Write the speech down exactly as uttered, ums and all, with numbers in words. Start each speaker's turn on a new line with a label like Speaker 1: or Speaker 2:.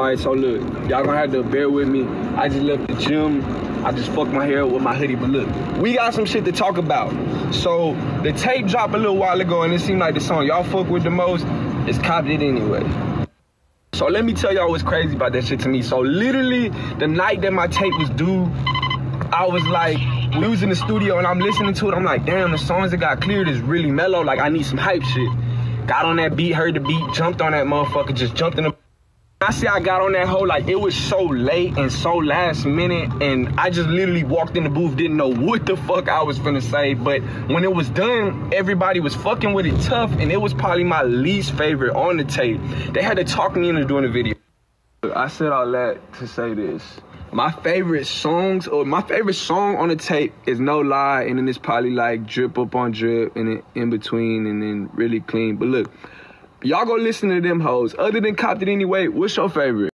Speaker 1: Alright, so look, y'all gonna have to bear with me. I just left the gym. I just fucked my hair up with my hoodie, but look, we got some shit to talk about. So, the tape dropped a little while ago, and it seemed like the song y'all fuck with the most is Copped It Anyway. So let me tell y'all what's crazy about that shit to me. So literally, the night that my tape was due, I was like, we was in the studio and I'm listening to it, I'm like, damn, the songs that got cleared is really mellow, like I need some hype shit. Got on that beat, heard the beat, jumped on that motherfucker, just jumped in the... I say I got on that hoe, like it was so late and so last minute, and I just literally walked in the booth, didn't know what the fuck I was finna say, but when it was done, everybody was fucking with it tough, and it was probably my least favorite on the tape. They had to talk me into doing the video. I said all that to say this. My favorite songs, or my favorite song on the tape is No Lie, and then it's probably like Drip Up on Drip, and then In Between, and then Really Clean. But look, y'all go listen to them hoes. Other than Copped It Anyway, what's your favorite?